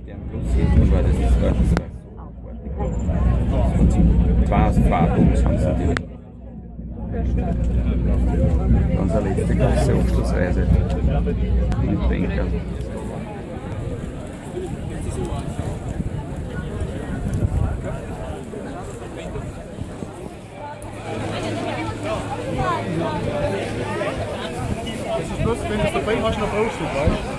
Stern Plus hinten war, das war so zwei Fahrbums haben sie die. Dann eine letzte große Abschlussreise mit Bänker. Das ist bloß, wenn du es dabei hast, noch brauchst du, weißt du?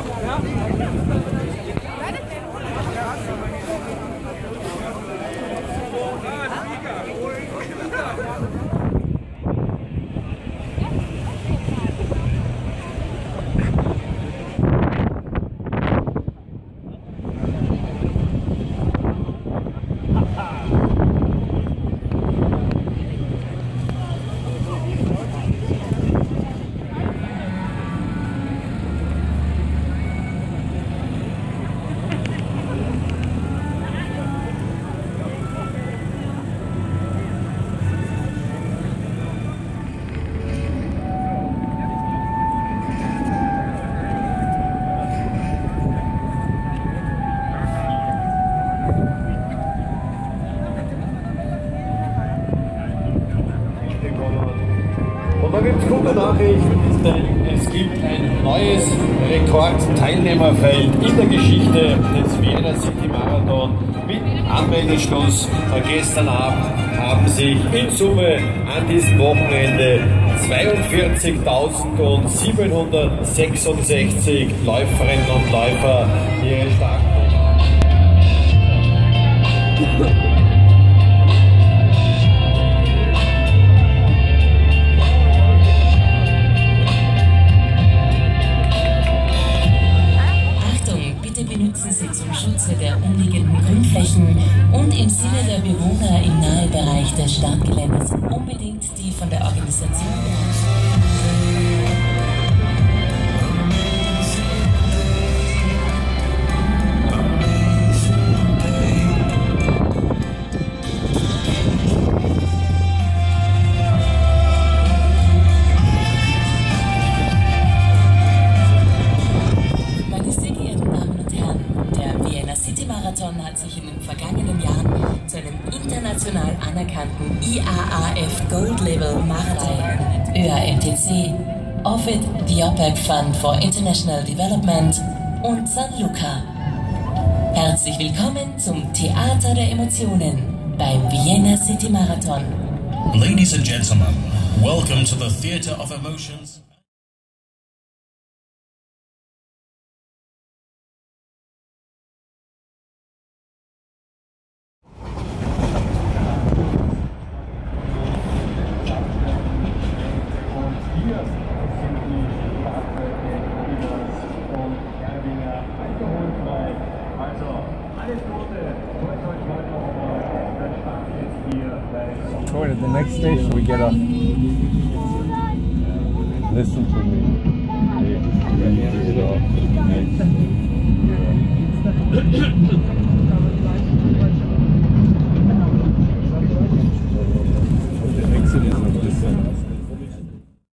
Und da gibt es gute Nachrichten, denn es gibt ein neues Rekordteilnehmerfeld in der Geschichte des Vienna City Marathon mit Anmeldeschluss. Gestern Abend haben sich in Summe an diesem Wochenende 42.766 Läuferinnen und Läufer ihre Startpunkte. Benutzen Sie zum Schutze der umliegenden Grünflächen und im Sinne der Bewohner im Nahebereich des Startgeländes unbedingt die von der Organisation hat sich in den vergangenen Jahren zu einem international anerkannten IAAF Gold Label Marathon, ÖAMTC, Ofit the OPEC Fund for International Development und San Luca. Herzlich willkommen zum Theater der Emotionen beim Vienna City Marathon. Ladies and gentlemen, welcome to the Theater of Emotions. At the next station we get off. Listen to me.